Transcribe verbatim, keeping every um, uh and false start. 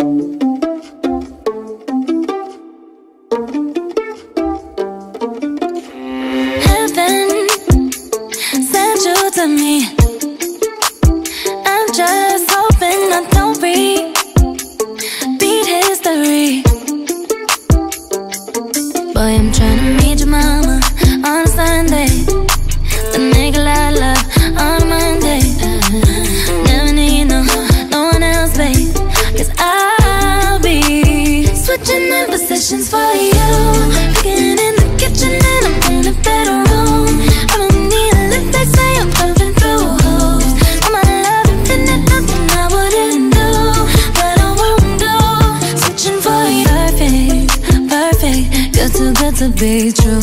Heaven sent you to me. I'm just hoping I don't repeat history. Boy, I'm trying to meet your mama on a Sunday, the nigga I love on a Monday. Never need no, no one else, babe, 'cause I'll be switching in positions for you. Cooking in the kitchen and I'm in the bedroom. I don't need a lift, they say I'm pumping through holes. All my love infinite, nothing I wouldn't do, but I won't do. Switching for you, perfect, perfect. You're too good to be true.